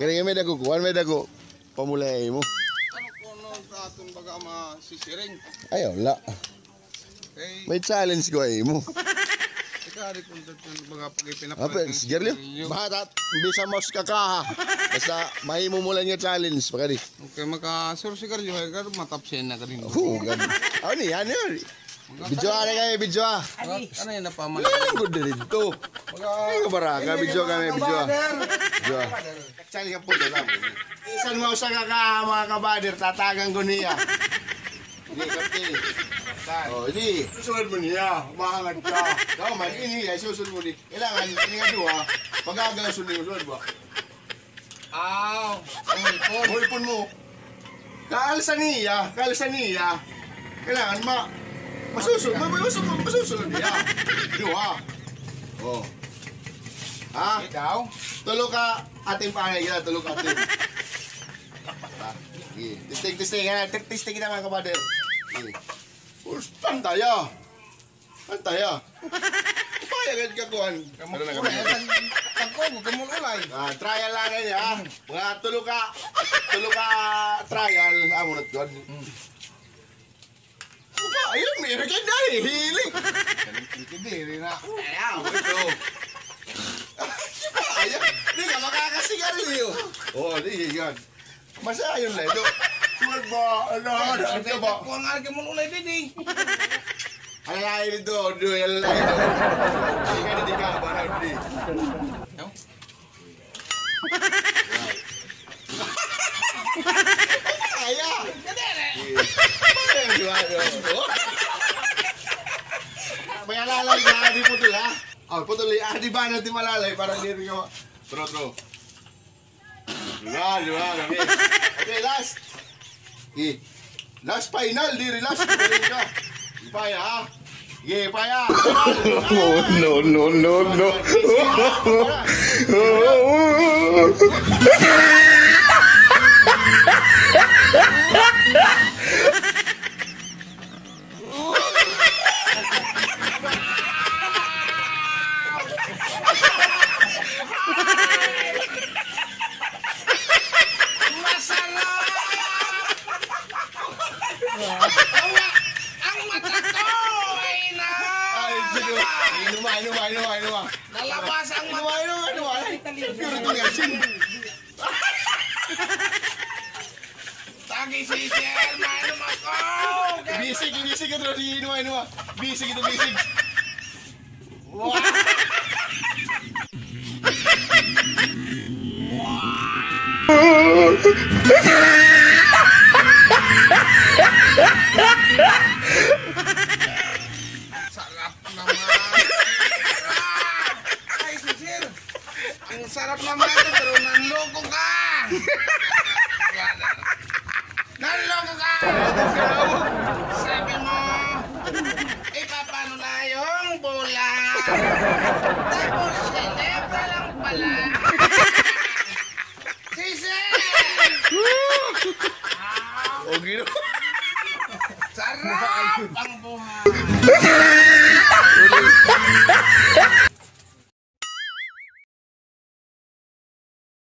Kaya may dago, kuhan may dago. Pamulay mo. Ano ko no atong baga masisiring. Ay, wala. Kay May challenge ko ay mo. ikari kung baga pag Apa, ipinapalit. sigaryo. Bahat, bisa mo kakaha. Basta mahimo mo lang yung challenge. Pagkadi. Okay, maka-sur sigarilyo ay karo matapsin na kanin. Oo, ganun. Ano ni, ano yun? Video ka na kayo, video ka. Ano yun napaman? Ang good na dito. Ay, kabaraka, video kami, video ka. Video ka. Challenge ka po lang. Isan mo sa kakaha, mga kabader, tatagang ko niya. Hindi, kapti. Oh, hindi. Susunod mo niya. Umahangat ka. Ikaw man, ini susunod mo di. Kailangan, ini nga doon ha. Pag-agaw sunod ba? Aw, umulpon. Mulpon mo. Kaalsa niya. Kailangan masusunod niya. Doon ha. Oh. Ha? Ikaw? Tulog ka. Ating panay kita. Tulog ka ating. Testing ka na. Testing kita mga kabader. Pantaya. Payagan ka kuhan. Kamululay. Trial lang niya ha. Mga tulog ka trial. Amo na tuwan. Ayun, meron ka na eh. Hiling. Ikidiri na. Ayaw, ito. Ayaw. Hindi ka makakasigarilyo. Oo, di yan. Masaya yun na ito. Tuwag ba? Ano ba? Kung ang kamululay din Alay dito, duel na ito. Hindi ka, barang di. Kaya! May alalay na, di putol ha? Putol, di ba natin malalay para hindi rin ka... True. Luwa, okay, last. Last final, di relax. Kumain ka. Ipaya ha? Sige, ipaya. No. Inuwa. Nalabas ang Inuwa. Pure ito nga, sin. Tagi si Sir, mainom ako! Bisig ito, inuwa. Bisig. Wow! Sarap naman! Ay, si Sir! Ang sarap naman ito, pero nanloko ka! Nanloko ka! Sabi mo, ipapano na yung bola. Tapos, celebra lang pala. Sisi! Okay no? Sarap ang